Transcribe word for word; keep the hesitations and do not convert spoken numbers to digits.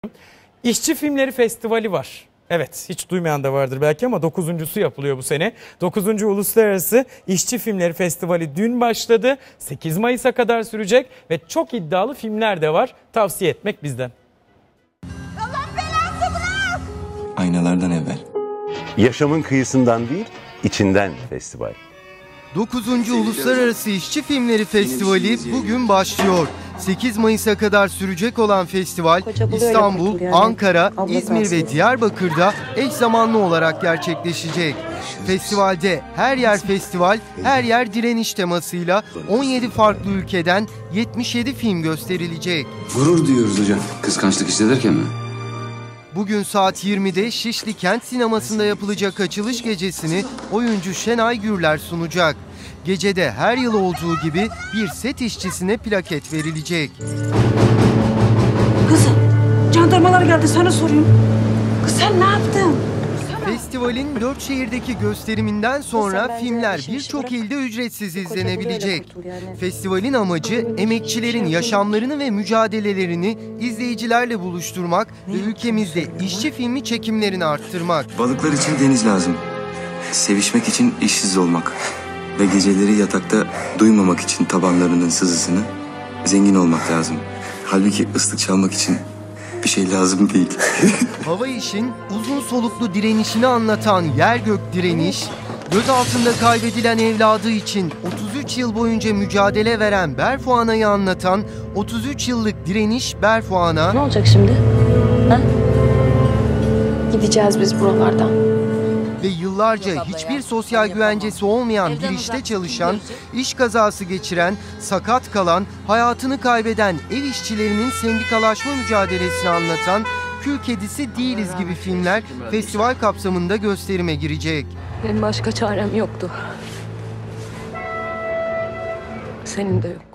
İşçi Filmleri Festivali var. Evet, hiç duymayan da vardır belki ama dokuzuncusu yapılıyor bu sene. dokuzuncu Uluslararası İşçi Filmleri Festivali dün başladı. sekiz Mayıs'a kadar sürecek ve çok iddialı filmler de var. Tavsiye etmek bizden. Allah belası bırak! Aynalardan evvel. Yaşamın kıyısından değil, içinden festival. dokuzuncu Uluslararası İşçi Filmleri Festivali bugün başlıyor. sekiz Mayıs'a kadar sürecek olan festival İstanbul, Ankara, İzmir ve Diyarbakır'da eş zamanlı olarak gerçekleşecek. Festivalde her yer festival, her yer direniş temasıyla on yedi farklı ülkeden yetmiş yedi film gösterilecek. Gurur duyuyoruz hocam. Kıskançlık hissederken mi? Bugün saat yirmide Şişli Kent Sineması'nda yapılacak açılış gecesini oyuncu Şenay Gürler sunacak. Gecede her yıl olduğu gibi bir set işçisine plaket verilecek. Kızım, jandarmalar geldi, sana soruyorum. Kız sen ne yaptın? Festivalin dört şehirdeki gösteriminden sonra filmler birçok ilde ücretsiz izlenebilecek. Festivalin amacı emekçilerin yaşamlarını ve mücadelelerini izleyicilerle buluşturmak ve ülkemizde işçi filmi çekimlerini arttırmak. Balıklar için deniz lazım. Sevişmek için işsiz olmak. Ve geceleri yatakta duymamak için tabanlarının sızısını zengin olmak lazım. Halbuki ıslık çalmak için bir şey lazım değil. Hava işin uzun soluklu direnişini anlatan Yer Gök Direniş, göz altında kaybedilen evladı için otuz üç yıl boyunca mücadele veren Berfuana'yı anlatan otuz üç yıllık direniş Berfuana. Ne olacak şimdi? Ha? Gideceğiz biz buralardan. Ve yıllarca hiçbir sosyal güvencesi olmayan bir işte çalışan, iş kazası geçiren, sakat kalan, hayatını kaybeden ev işçilerinin sendikalaşma mücadelesini anlatan Kül Kedisi Değiliz gibi filmler festival kapsamında gösterime girecek. Benim başka çarem yoktu. Senin de yok.